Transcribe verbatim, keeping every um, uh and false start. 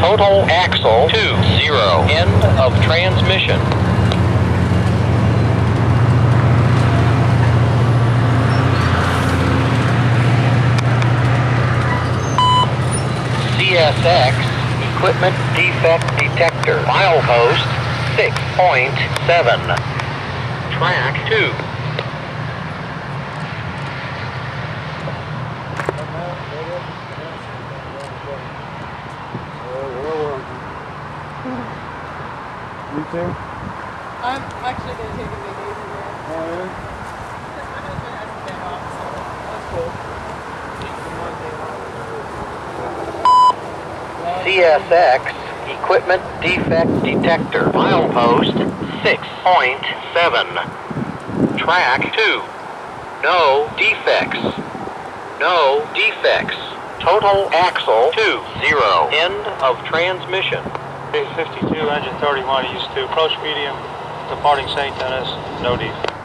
Total axle two zero. End of transmission. C S X equipment defect detector. Milepost six point seven. Track two. You too? I'm actually going to take a vacation there. Oh, really? My husband has a day off, so that's cool. C S X equipment defect detector. Milepost six point seven. Track two. No defects. No defects. Total axle two zero. End of transmission. fifty-two, engine thirty-one, used to approach medium, departing Saint Denis, no defect.